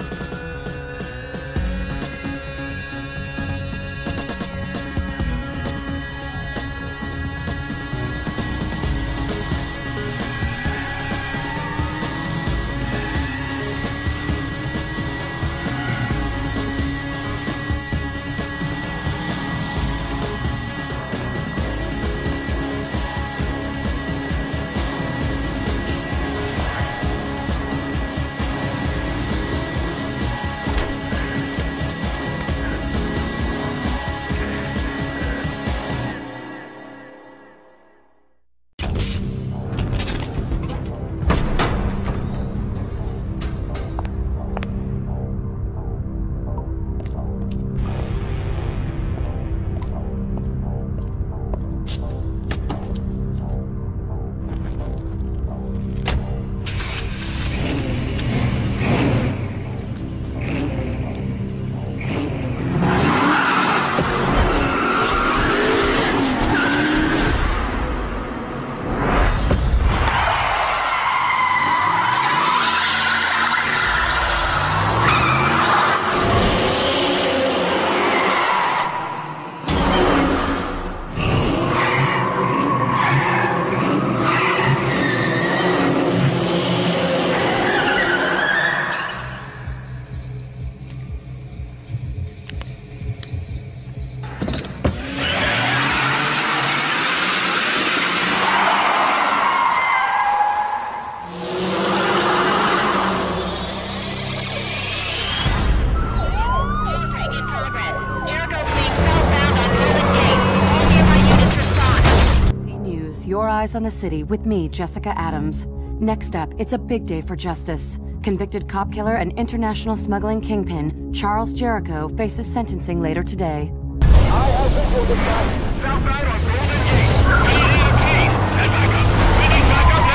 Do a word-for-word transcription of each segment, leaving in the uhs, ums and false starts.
Your Eyes on the City with me, Jessica Adams. Next up, it's a big day for justice. Convicted cop killer and international smuggling kingpin, Charles Jericho, faces sentencing later today. I have visual dispatch. Southbound on Golden Gate. We need E M Ts. Head back up. We need backup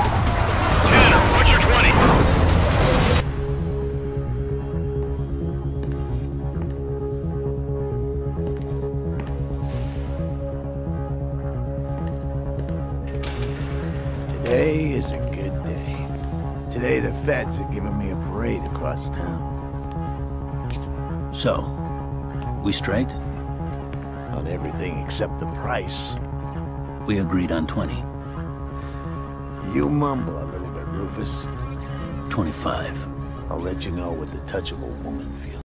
now. Tanner, what's your twenty? Today is a good day. Today the feds are giving me a parade across town. So, we straight? On everything except the price. We agreed on twenty. You mumble a little bit, Rufus. twenty-five. I'll let you know what the touch of a woman feels.